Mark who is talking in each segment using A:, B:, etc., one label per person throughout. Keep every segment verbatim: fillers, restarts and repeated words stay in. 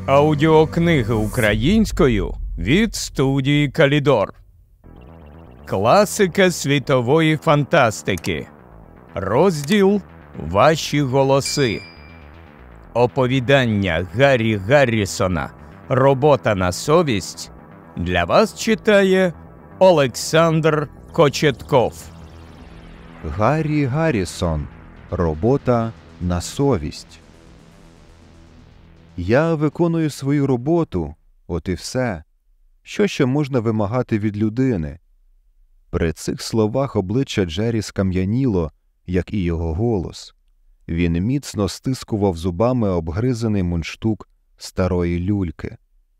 A: Аудіокниги українською від студії Калідор. Класика світової фантастики. Розділ «Ваші голоси». Оповідання Гаррі Гаррісона «Робота на совість» для вас читає Олександр Кочетков.
B: Гаррі Гаррісон «Робота на совість». Я виконую свою роботу, от і все. Що ще можна вимагати від людини? При цих словах обличчя Джері скам'яніло, як і його голос. Він міцно стискував зубами обгризаний мундштук старої люльки.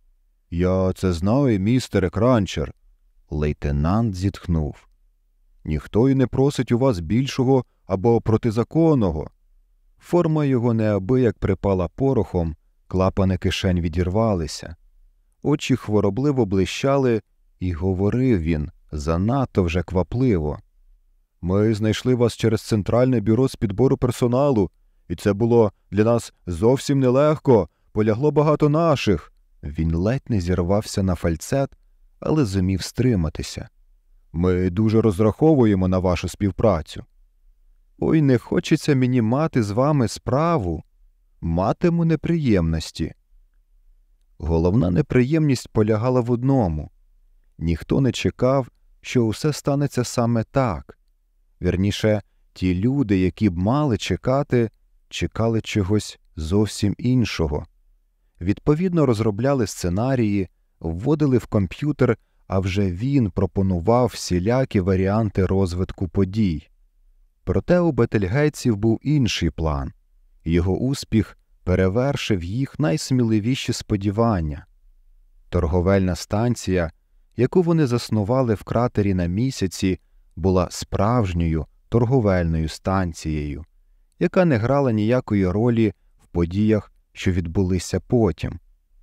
B: «Я це знаю, містере Кранчер», – лейтенант зітхнув. «Ніхто й не просить у вас більшого або протизаконного». Форма його неабияк припала порохом, клапани кишень відірвалися. Очі хворобливо блищали, і говорив він занадто вже квапливо. «Ми знайшли вас через Центральне бюро з підбору персоналу, і це було для нас зовсім нелегко, полягло багато наших». Він ледь не зірвався на фальцет, але зумів стриматися. «Ми дуже розраховуємо на вашу співпрацю». «Ой, не хочеться мені мати з вами справу. Матиму неприємності». Головна неприємність полягала в одному. Ніхто не чекав, що усе станеться саме так. Вірніше, ті люди, які б мали чекати, чекали чогось зовсім іншого. Відповідно розробляли сценарії, вводили в комп'ютер, а вже він пропонував всілякі варіанти розвитку подій. Проте у бетельгейців був інший план. Його успіх перевершив їх найсміливіші сподівання. Торговельна станція, яку вони заснували в кратері на місяці, була справжньою торговельною станцією, яка не грала ніякої ролі в подіях, що відбулися потім.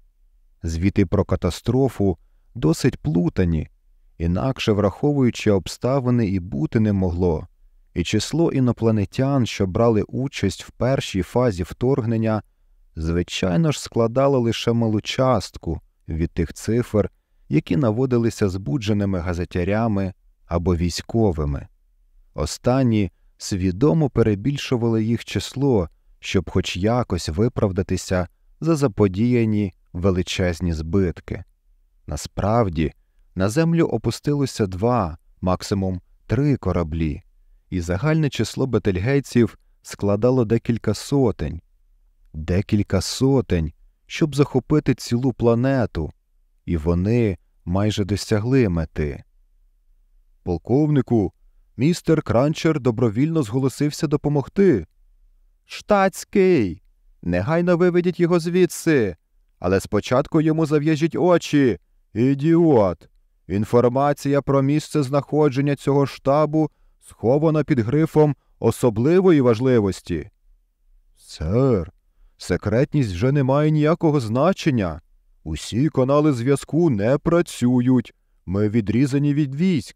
B: Звіти про катастрофу досить плутані, інакше враховуючи обставини і бути не могло, і число інопланетян, що брали участь в першій фазі вторгнення, звичайно ж складало лише малу частку від тих цифр, які наводилися збудженими газетярями або військовими. Останні свідомо перебільшували їх число, щоб хоч якось виправдатися за заподіяні величезні збитки. Насправді, на землю опустилося два, максимум три кораблі, і загальне число бетельгейців складало декілька сотень. Декілька сотень, щоб захопити цілу планету, і вони майже досягли мети. «Полковнику, містер Кранчер добровільно зголосився допомогти». «Штатський! Негайно виведіть його звідси! Але спочатку йому зав'яжіть очі! Ідіот! Інформація про місце знаходження цього штабу схована під грифом особливої важливості». «Сер, секретність вже не має ніякого значення. Усі канали зв'язку не працюють. Ми відрізані від військ».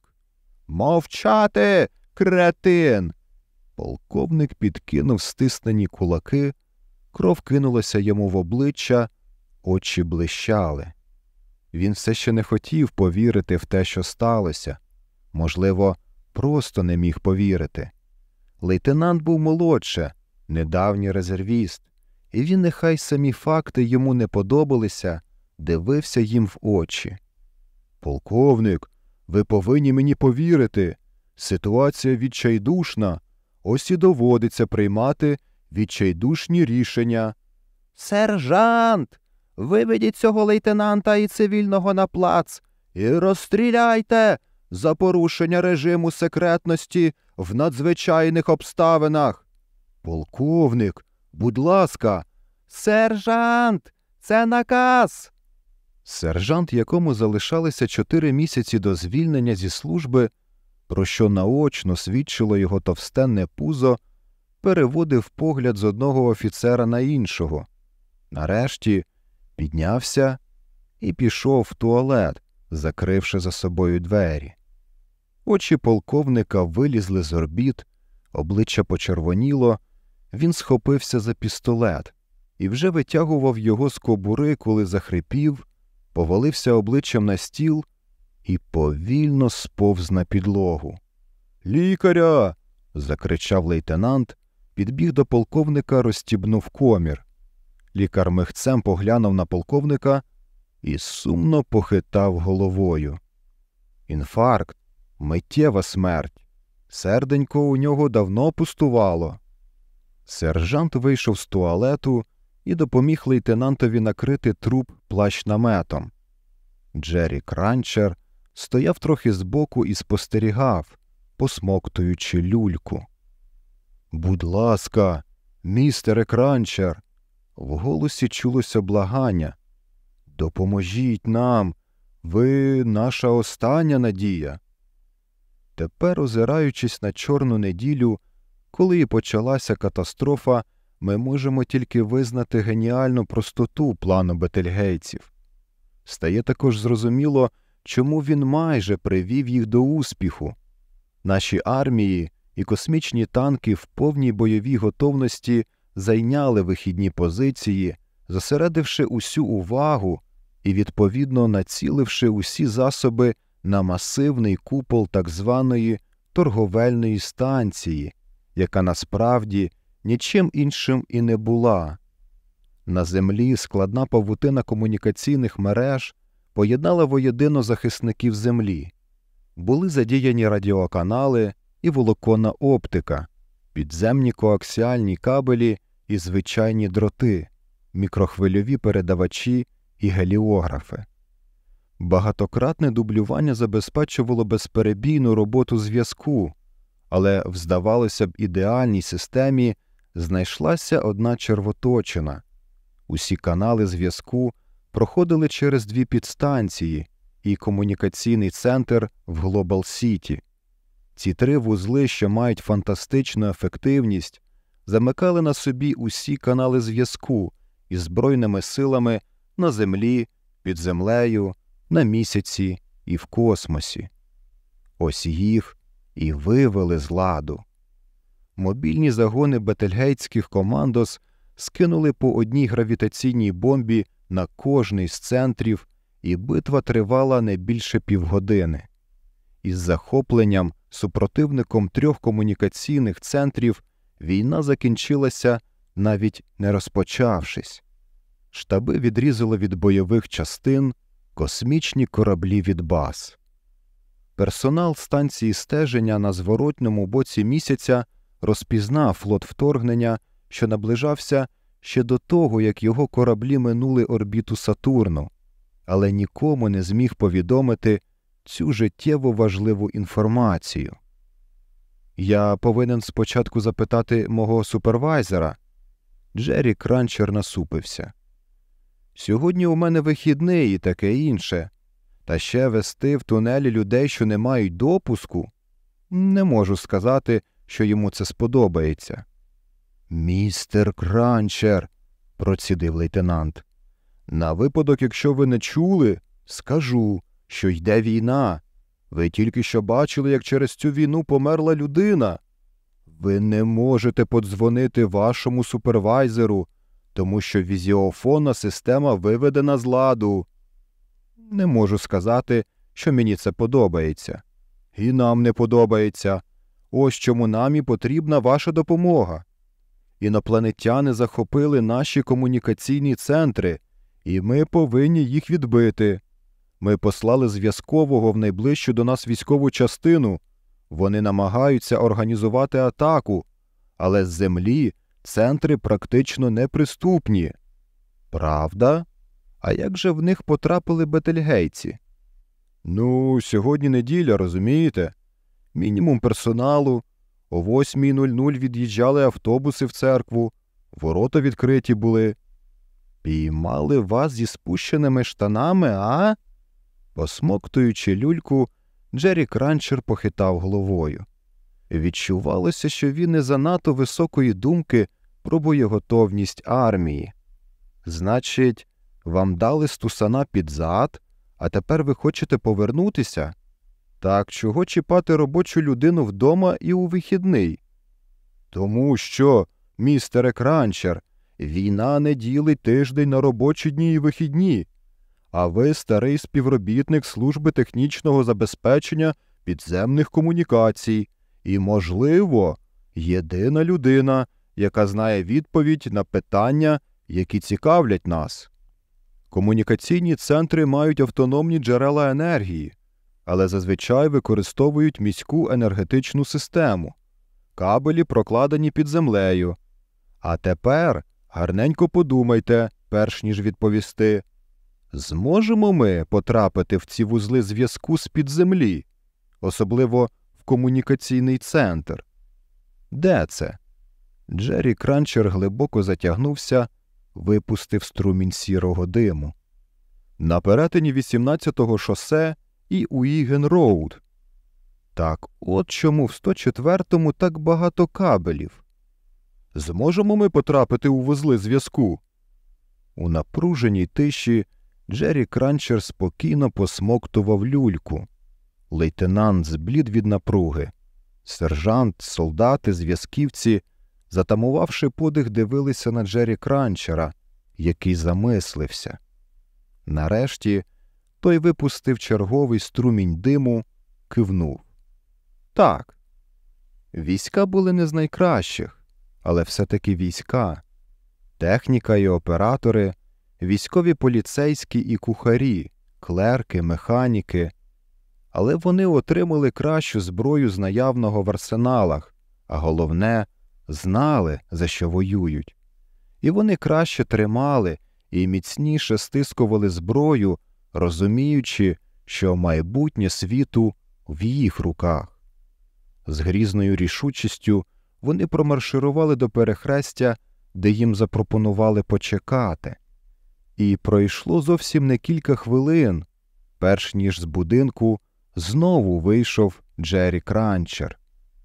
B: «Мовчати, кретин!» Полковник підкинув стиснені кулаки, кров кинулася йому в обличчя, очі блищали. Він все ще не хотів повірити в те, що сталося. Можливо, просто не міг повірити. Лейтенант був молодше, недавній резервіст, і він, нехай самі факти йому не подобалися, дивився їм в очі. «Полковник, ви повинні мені повірити. Ситуація відчайдушна. Ось і доводиться приймати відчайдушні рішення». «Сержант! Виведіть цього лейтенанта і цивільного на плац і розстріляйте за порушення режиму секретності в надзвичайних обставинах». «Полковник, будь ласка». «Сержант! Це наказ!» Сержант, якому залишалися чотири місяці до звільнення зі служби, про що наочно свідчило його товстенне пузо, переводив погляд з одного офіцера на іншого. Нарешті піднявся і пішов в туалет, закривши за собою двері. Очі полковника вилізли з орбіт, обличчя почервоніло, він схопився за пістолет. і вже витягував його з кобури, коли захрипів, повалився обличчям на стіл і повільно сповз на підлогу. «Лікаря!» – закричав лейтенант, підбіг до полковника, розстібнув комір. Лікар михцем поглянув на полковника і сумно похитав головою. «Інфаркт, миттєва смерть. Серденько у нього давно пустувало». Сержант вийшов з туалету і допоміг лейтенантові накрити труп плащ-наметом. Джері Кранчер стояв трохи збоку і спостерігав, посмоктуючи люльку. «Будь ласка, містере Кранчер!» В голосі чулося благання. «Допоможіть нам! Ви наша остання надія!» Тепер, озираючись на чорну неділю, коли і почалася катастрофа, ми можемо тільки визнати геніальну простоту плану бетельгейців. Стає також зрозуміло, чому він майже привів їх до успіху. Наші армії і космічні танки в повній бойовій готовності зайняли вихідні позиції, зосередивши усю увагу і, відповідно, націливши усі засоби на масивний купол так званої торговельної станції, яка насправді нічим іншим і не була. На землі складна павутина комунікаційних мереж поєднала воєдино захисників землі. Були задіяні радіоканали і волоконна оптика, підземні коаксіальні кабелі і звичайні дроти, мікрохвильові передавачі і геліографи. Багатократне дублювання забезпечувало безперебійну роботу зв'язку, але в, здавалося б, ідеальній системі знайшлася одна червоточина. Усі канали зв'язку проходили через дві підстанції і комунікаційний центр в Глобал-Сіті. Ці три вузли, що мають фантастичну ефективність, замикали на собі усі канали зв'язку із Збройними силами на землі, під землею, на місяці і в космосі. Ось їх і вивели з ладу. Мобільні загони бетельгейтських командос скинули по одній гравітаційній бомбі на кожний з центрів, і битва тривала не більше півгодини. Із захопленням супротивником трьох комунікаційних центрів війна закінчилася, навіть не розпочавшись. Штаби відрізало від бойових частин, космічні кораблі від баз. Персонал станції стеження на зворотному боці місяця розпізнав флот вторгнення, що наближався ще до того, як його кораблі минули орбіту Сатурну, але нікому не зміг повідомити цю життєво важливу інформацію. «Я повинен спочатку запитати мого супервайзера». Джері Кранчер насупився. «Сьогодні у мене вихідний і таке інше. Та ще вести в тунелі людей, що не мають допуску? Не можу сказати, що йому це сподобається». «Містер Кранчер», – процідив лейтенант, – «на випадок, якщо ви не чули, скажу, що йде війна. Ви тільки що бачили, як через цю війну померла людина. Ви не можете подзвонити вашому супервайзеру, тому що візіофонна система виведена з ладу». «Не можу сказати, що мені це подобається». «І нам не подобається. Ось чому нам і потрібна ваша допомога. Інопланетяни захопили наші комунікаційні центри, і ми повинні їх відбити. Ми послали зв'язкового в найближчу до нас військову частину. Вони намагаються організувати атаку, але з землі центри практично неприступні». «Правда? А як же в них потрапили бетельгейці?» «Ну, сьогодні неділя, розумієте? Мінімум персоналу. О восьмій нуль нуль від'їжджали автобуси в церкву, ворота відкриті були». «Піймали вас зі спущеними штанами, а?» Посмоктуючи люльку, Джері Кранчер похитав головою. Відчувалося, що він не занадто високої думки про боєготовність армії. «Значить, вам дали стусана під зад, а тепер ви хочете повернутися? Так чого чіпати робочу людину вдома і у вихідний?» «Тому що, містере Кранчер, Війна не ділить тиждень на робочі дні і вихідні. А ви старий співробітник Служби технічного забезпечення підземних комунікацій і, можливо, єдина людина, яка знає відповідь на питання, які цікавлять нас. Комунікаційні центри мають автономні джерела енергії, але зазвичай використовують міську енергетичну систему. Кабелі прокладені під землею. А тепер гарненько подумайте, перш ніж відповісти. Зможемо ми потрапити в ці вузли зв'язку з-під землі, особливо в комунікаційний центр? Де це? Джері Кранчер глибоко затягнувся, випустив струмінь сірого диму. На перетині вісімнадцятого шосе і Уіген-Роуд. Так от чому в сто четвертому так багато кабелів. Зможемо ми потрапити у вузли зв'язку? У напруженій тиші Джері Кранчер спокійно посмоктував люльку. Лейтенант зблід від напруги. Сержант, солдати, зв'язківці, затамувавши подих, дивилися на Джері Кранчера, який замислився. Нарешті той випустив черговий струмінь диму, кивнув. Так, війська були не з найкращих, але все-таки війська. Техніка і оператори, військові поліцейські і кухарі, клерки, механіки. Але вони отримали кращу зброю з наявного в арсеналах, а головне – знали, за що воюють. І вони краще тримали і міцніше стискували зброю, розуміючи, що майбутнє світу в їх руках. З грізною рішучістю вони промарширували до перехрестя, де їм запропонували почекати. І пройшло зовсім не кілька хвилин, перш ніж з будинку знову вийшов Джері Кранчер.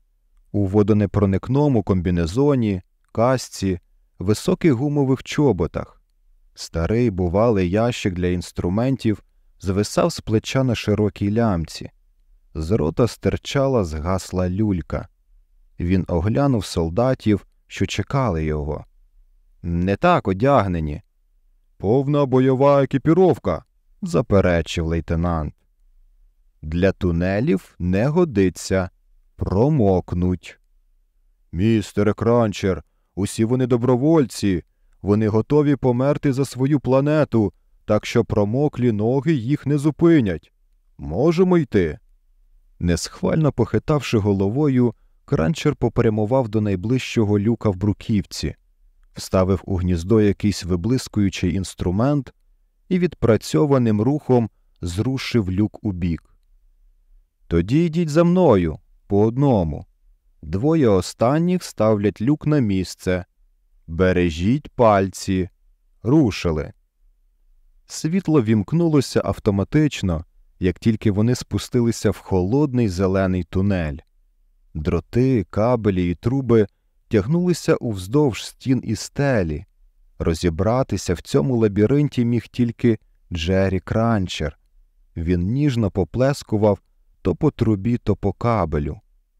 B: У водонепроникному комбінезоні, касці, високих гумових чоботах. Старий бувалий ящик для інструментів звисав з плеча на широкій лямці. З рота стирчала згасла люлька. Він оглянув солдатів, що чекали його. Не так одягнені. «Повна бойова екіпіровка», – заперечив лейтенант. «Для тунелів не годиться. Промокнуть». «Містере Кранчер, усі вони добровольці. Вони готові померти за свою планету, так що промоклі ноги їх не зупинять. Можемо йти?» Несхвально похитавши головою, Кранчер попрямував до найближчого люка в бруківці, вставив у гніздо якийсь виблискуючий інструмент і відпрацьованим рухом зрушив люк убік. «Тоді йдіть за мною, по одному. Двоє останніх ставлять люк на місце. Бережіть пальці. Рушили». Світло вімкнулося автоматично, як тільки вони спустилися в холодний зелений тунель. Дроти, кабелі і труби тягнулися уздовж стін і стелі. Розібратися в цьому лабіринті міг тільки Джері Кранчер. Він ніжно поплескував то по трубі, то по кабелю.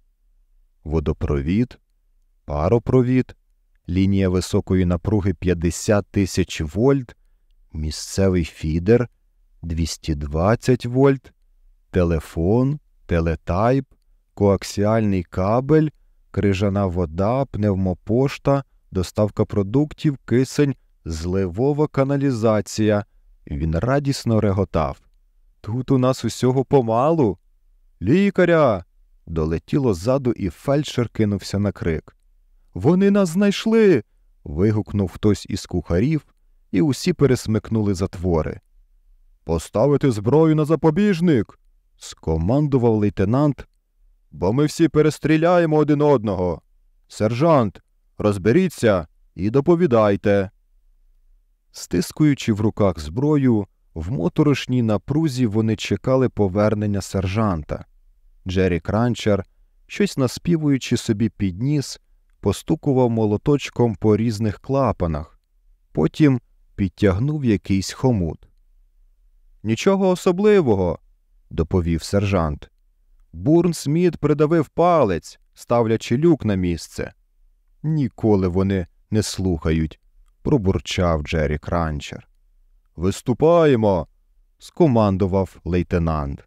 B: Водопровід, паропровід, лінія високої напруги п'ятдесят тисяч вольт, місцевий фідер двісті двадцять вольт, телефон, телетайп, коаксіальний кабель, крижана вода, пневмопошта, доставка продуктів, кисень, зливова каналізація. Він радісно реготав. «Тут у нас усього помалу!» «Лікаря!» Долетіло ззаду, і фельдшер кинувся на крик. «Вони нас знайшли!» – вигукнув хтось із кухарів, і усі пересмикнули затвори. «Поставити зброю на запобіжник!» – скомандував лейтенант. «Бо ми всі перестріляємо один одного! Сержант, розберіться і доповідайте!» Стискуючи в руках зброю, в моторошній напрузі вони чекали повернення сержанта. Джері Кранчер, щось наспівуючи собі під ніс, постукував молоточком по різних клапанах. Потім підтягнув якийсь хомут. «Нічого особливого», – доповів сержант. «Бурн-Сміт придавив палець, ставлячи люк на місце». «Ніколи вони не слухають», – пробурчав Джері Кранчер. «Виступаємо!» – скомандував лейтенант.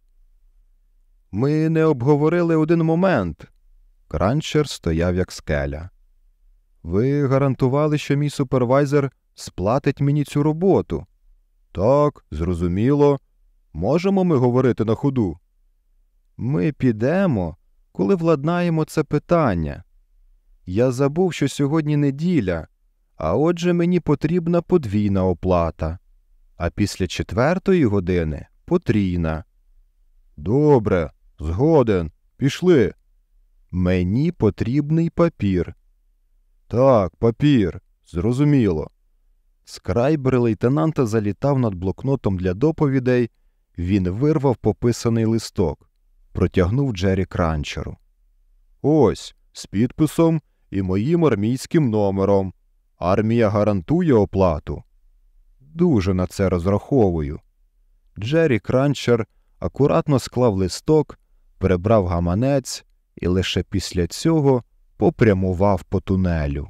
B: «Ми не обговорили один момент». Кранчер стояв як скеля. «Ви гарантували, що мій супервайзер сплатить мені цю роботу?» «Так, зрозуміло. Можемо ми говорити на ходу?» «Ми підемо, коли владнаємо це питання. Я забув, що сьогодні неділя, а отже мені потрібна подвійна оплата. А після четвертої години – потрійна». «Добре, згоден. Пішли». «Мені потрібний папір». «Так, папір. Зрозуміло». Скрайбер лейтенанта залітав над блокнотом для доповідей, він вирвав пописаний листок, протягнув Джері Кранчеру. «Ось, з підписом і моїм армійським номером. Армія гарантує оплату». «Дуже на це розраховую». Джері Кранчер акуратно склав листок, прибрав гаманець і лише після цього попрямував по тунелю.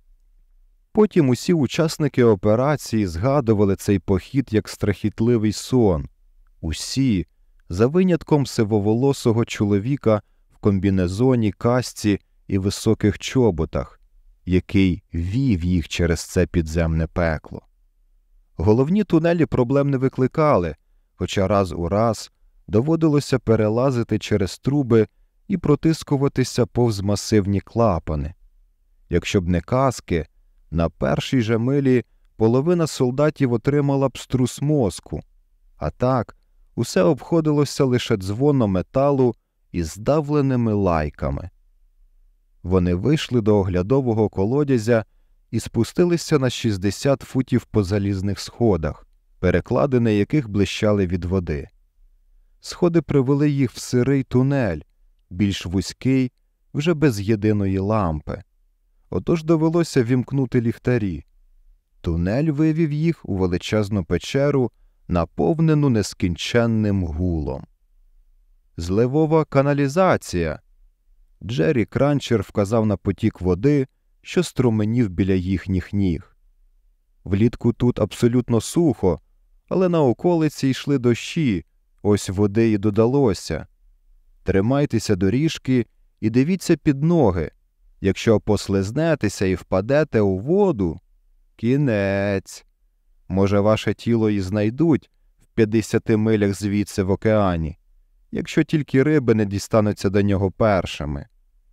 B: Потім усі учасники операції згадували цей похід як страхітливий сон. Усі, за винятком сивоволосого чоловіка в комбінезоні, касці і високих чоботах, який вів їх через це підземне пекло. Головні тунелі проблем не викликали, хоча раз у раз доводилося перелазити через труби і протискуватися повз масивні клапани. Якщо б не каски, на першій же милі половина солдатів отримала б струс мозку, а так усе обходилося лише дзвоном металу і здавленими лайками. Вони вийшли до оглядового колодязя і спустилися на шістдесят футів по залізних сходах, перекладини яких блищали від води. Сходи привели їх в сирий тунель, більш вузький, вже без єдиної лампи. Отож довелося вімкнути ліхтарі. Тунель вивів їх у величезну печеру, наповнену нескінченним гулом. «Зливова каналізація!» Джері Кранчер вказав на потік води, що струменів біля їхніх ніг. Влітку тут абсолютно сухо, але на околиці йшли дощі, ось води і додалося. Тримайтеся доріжки і дивіться під ноги. Якщо послизнетеся і впадете у воду – кінець. Може, ваше тіло і знайдуть в п'ятдесяти милях звідси в океані, якщо тільки риби не дістануться до нього першими.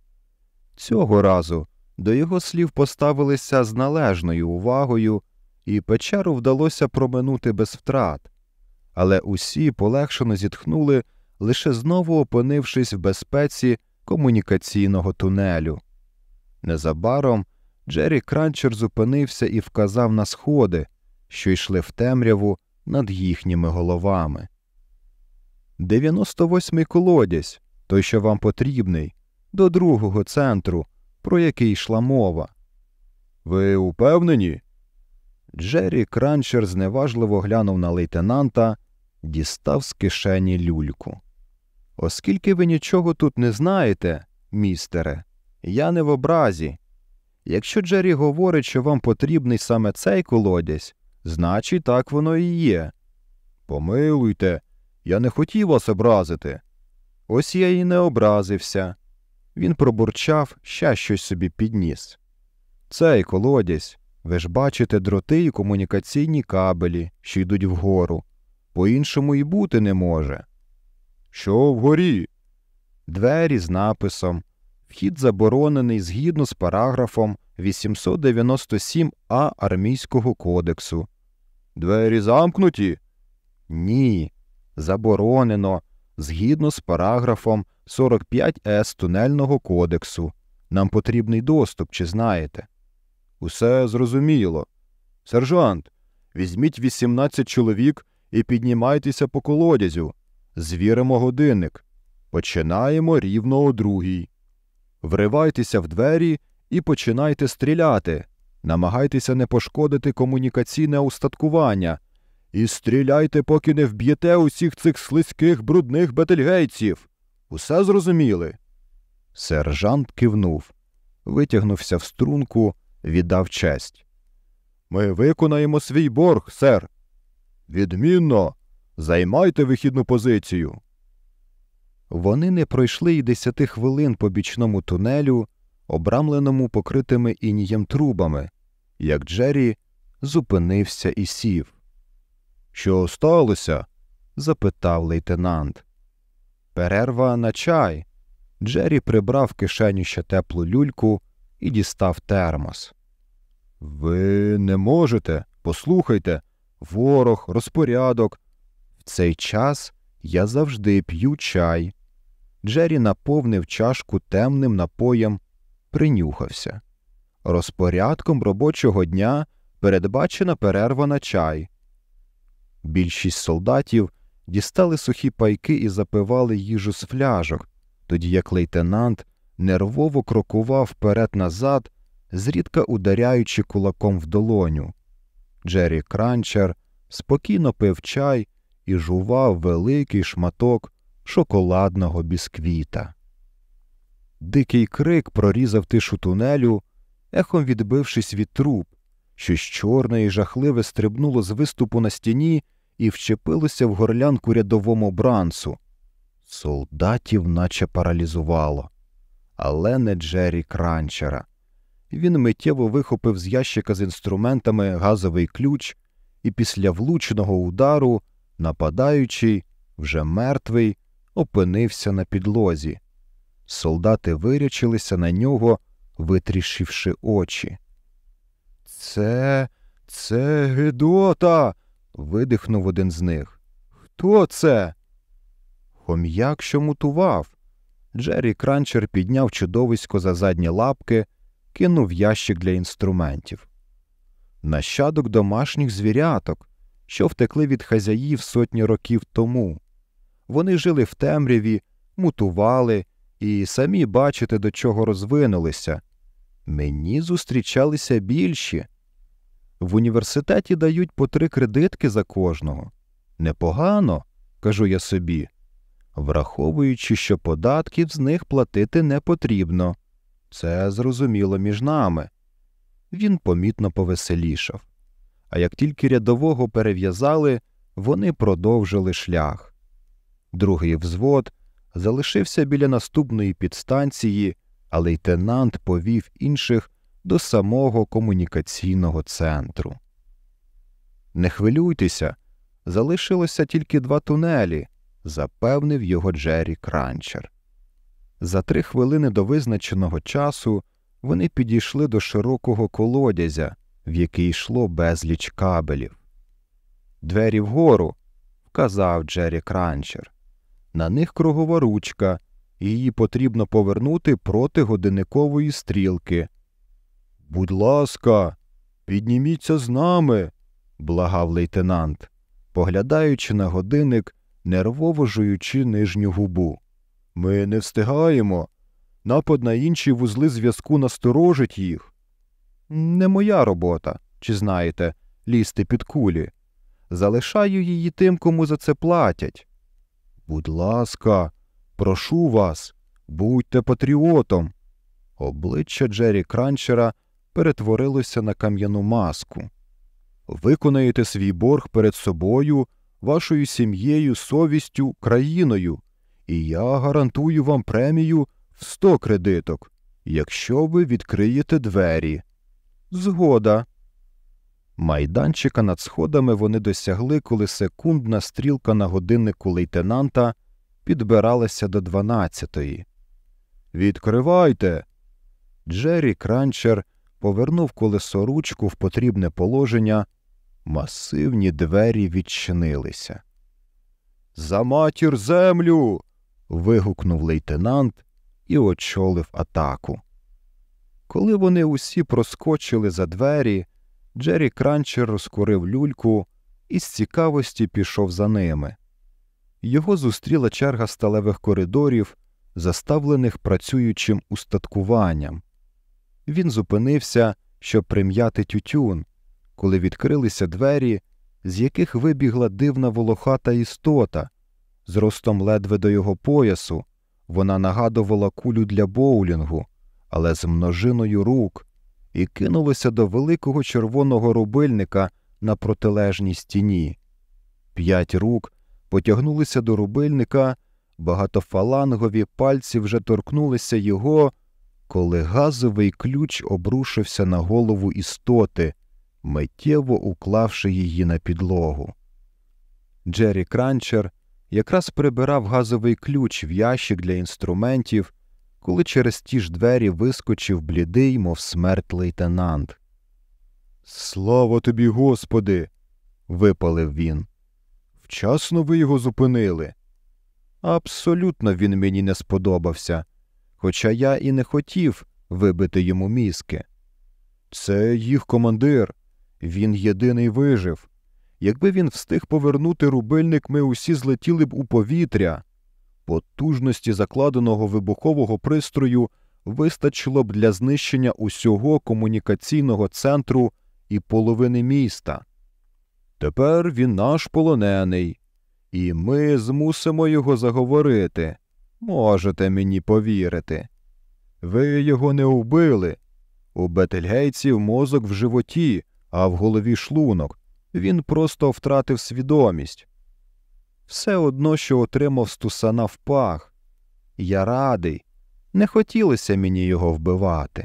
B: Цього разу до його слів поставилися з належною увагою, і печеру вдалося проминути без втрат. Але усі полегшено зітхнули, лише знову опинившись в безпеці комунікаційного тунелю. Незабаром Джері Кранчер зупинився і вказав на сходи, що йшли в темряву над їхніми головами. дев'яносто восьмий колодязь, той, що вам потрібний, до другого центру, про який йшла мова. Ви упевнені? Джері Кранчер зневажливо глянув на лейтенанта, дістав з кишені люльку. Оскільки ви нічого тут не знаєте, містере, я не в образі. Якщо Джері говорить, що вам потрібний саме цей колодязь, значить так воно і є. Помилуйте, я не хотів вас образити. Ось я і не образився. Він пробурчав, ще щось собі підніс. Цей колодязь, ви ж бачите дроти і комунікаційні кабелі, що йдуть вгору. По-іншому і бути не може. Що вгорі? Двері з написом «Вхід заборонений згідно з параграфом вісімсот дев'яносто сім а Армійського кодексу». Двері замкнуті? Ні, заборонено, згідно з параграфом сорок п'ять ес Тунельного кодексу. Нам потрібний доступ, чи знаєте? Усе зрозуміло. Сержант, візьміть вісімнадцять чоловік і піднімайтеся по колодязю. Звіримо годинник. Починаємо рівно о другій. Вривайтеся в двері і починайте стріляти. Намагайтеся не пошкодити комунікаційне устаткування. І стріляйте, поки не вб'єте усіх цих слизьких, брудних бетельгейців. Усе зрозуміли? Сержант кивнув, витягнувся в струнку, віддав честь. Ми виконаємо свій борг, сер. Відмінно. Займайте вихідну позицію. Вони не пройшли й десяти хвилин по бічному тунелю, обрамленому покритими інієм трубами, як Джері зупинився і сів. «Що сталося?» – запитав лейтенант. «Перерва на чай». Джері прибрав в кишеню ще теплу люльку і дістав термос. «Ви не можете? Послухайте. Ворог, розпорядок. В цей час я завжди п'ю чай». Джері наповнив чашку темним напоєм, принюхався. «Розпорядком робочого дня передбачена перерва на чай». Більшість солдатів дістали сухі пайки і запивали їжу з фляжок, тоді як лейтенант нервово крокував вперед-назад, зрідка ударяючи кулаком в долоню. Джері Кранчер спокійно пив чай і жував великий шматок шоколадного бісквіта. Дикий крик прорізав тишу тунелю, ехом відбившись від труб. Щось чорне і жахливе стрибнуло з виступу на стіні і вчепилося в горлянку рядовому бранцу. Солдатів наче паралізувало. Але не Джері Кранчера. Він миттєво вихопив з ящика з інструментами газовий ключ, і після влучного удару нападаючий, вже мертвий, опинився на підлозі. Солдати вирячилися на нього, витріщивши очі. «Це... це Гедота!» – видихнув один з них. «Хто це?» «Хом'як, що мутував». Джері Кранчер підняв чудовисько за задні лапки, кинув ящик для інструментів. Нащадок домашніх звіряток, що втекли від хазяїв сотні років тому. Вони жили в темряві, мутували і самі бачите, до чого розвинулися. Мені зустрічалися більші. В університеті дають по три кредитки за кожного. Непогано, кажу я собі, враховуючи, що податків з них платити не потрібно. Це зрозуміло між нами. Він помітно повеселішав. А як тільки рядового перев'язали, вони продовжили шлях. Другий взвод залишився біля наступної підстанції, а лейтенант повів інших до самого комунікаційного центру. «Не хвилюйтеся, залишилося тільки два тунелі», – запевнив його Джері Кранчер. За три хвилини до визначеного часу вони підійшли до широкого колодязя, в який йшло безліч кабелів. «Двері вгору», – вказав Джері Кранчер. «На них кругова ручка, і її потрібно повернути проти годинникової стрілки». «Будь ласка, підніміться з нами», – благав лейтенант, поглядаючи на годинник, нервово жуючи нижню губу. «Ми не встигаємо. Напад на інші вузли зв'язку насторожить їх». «Не моя робота, чи знаєте, лізти під кулі. Залишаю її тим, кому за це платять». «Будь ласка, прошу вас, будьте патріотом». Обличчя Джері Кранчера перетворилося на кам'яну маску. «Виконаєте свій борг перед собою, вашою сім'єю, совістю, країною, і я гарантую вам премію в сто кредиток, якщо ви відкриєте двері». «Згода». Майданчика над сходами вони досягли, коли секундна стрілка на годиннику лейтенанта підбиралася до дванадцятої. «Відкривайте!» Джері Кранчер повернув колесоручку в потрібне положення. Масивні двері відчинилися. «За матір землю!» – вигукнув лейтенант і очолив атаку. Коли вони усі проскочили за двері, Джері Кранчер розкурив люльку і з цікавості пішов за ними. Його зустріла черга сталевих коридорів, заставлених працюючим устаткуванням. Він зупинився, щоб прим'яти тютюн, коли відкрилися двері, з яких вибігла дивна волохата істота. Зростом ледве до його поясу, вона нагадувала кулю для боулінгу, але з множиною рук, і кинулося до великого червоного рубильника на протилежній стіні. П'ять рук потягнулися до рубильника, багатофалангові пальці вже торкнулися його, коли газовий ключ обрушився на голову істоти, миттєво уклавши її на підлогу. Джері Кранчер якраз прибирав газовий ключ в ящик для інструментів, коли через ті ж двері вискочив блідий, мов смерть лейтенант. «Слава тобі, Господи!» – випалив він. «Вчасно ви його зупинили?» Абсолютно він мені не сподобався, хоча я і не хотів вибити йому мізки. Це їх командир, він єдиний вижив. Якби він встиг повернути рубильник, ми усі злетіли б у повітря. Потужності закладеного вибухового пристрою вистачило б для знищення усього комунікаційного центру і половини міста. Тепер він наш полонений, і ми змусимо його заговорити. Можете мені повірити. Ви його не вбили. У бетельгейців мозок в животі, а в голові шлунок. Він просто втратив свідомість. Все одно, що отримав стусана в пах. Я радий. Не хотілося мені його вбивати.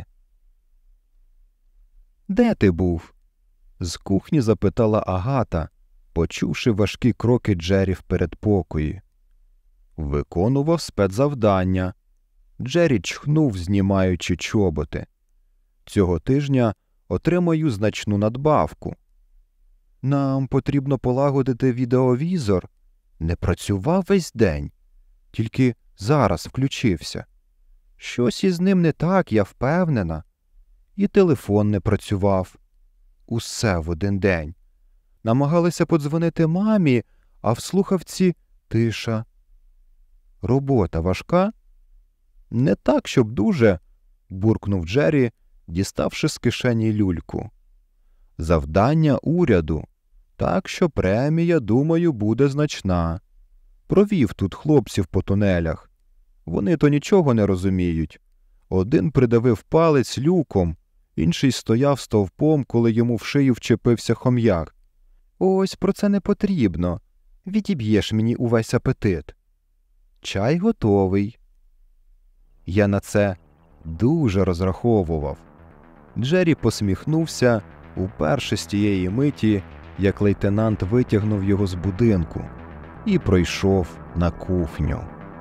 B: «Де ти був?» – з кухні запитала Агата, почувши важкі кроки Джері в передпокої. «Виконував спецзавдання». Джері чхнув, знімаючи чоботи. «Цього тижня отримаю значну надбавку». «Нам потрібно полагодити відеовізор». «Не працював весь день. Тільки зараз включився». «Щось із ним не так, я впевнена». «І телефон не працював». «Усе в один день». «Намагалися подзвонити мамі, а в слухавці тиша». «Робота важка?» «Не так, щоб дуже», – буркнув Джері, діставши з кишені люльку. «Завдання уряду, так що премія, думаю, буде значна. Провів тут хлопців по тунелях. Вони то нічого не розуміють. Один придавив палець люком, інший стояв стовпом, коли йому в шию вчепився хом'як. Ось про це не потрібно. Відіб'єш мені увесь апетит. Чай готовий». Я на це дуже розраховував. Джері посміхнувся уперше з тієї миті, як лейтенант витягнув його з будинку і пройшов на кухню.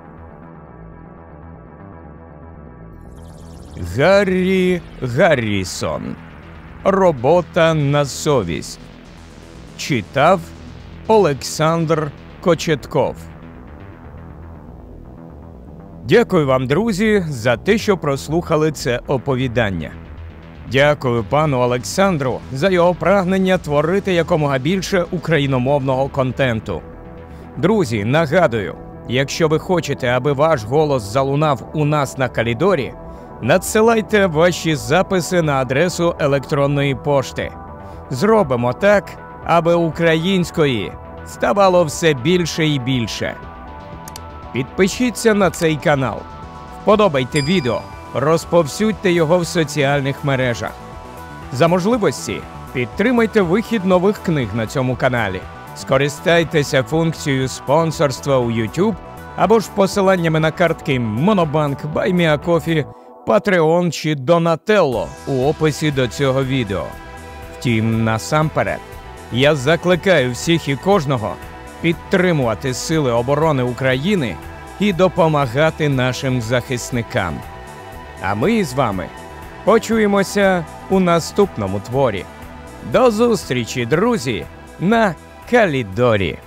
A: Гаррі Гаррісон. Робота на совість. Читав Олександр Кочетков. Дякую вам, друзі, за те, що прослухали це оповідання. Дякую пану Олександру за його прагнення творити якомога більше україномовного контенту. Друзі, нагадую, якщо ви хочете, аби ваш голос залунав у нас на Калідорі, надсилайте ваші записи на адресу електронної пошти. Зробимо так, аби української ставало все більше і більше. Підпишіться на цей канал, вподобайте відео, розповсюдьте його в соціальних мережах. За можливості підтримайте вихід нових книг на цьому каналі. Скористайтеся функцією спонсорства у YouTube або ж посиланнями на картки Монобанк, BuyMeACoffee, Patreon чи Donatello у описі до цього відео. Втім, насамперед, я закликаю всіх і кожного підтримувати Сили оборони України і допомагати нашим захисникам. А ми з вами почуємося у наступному творі. До зустрічі, друзі, на Калідорі!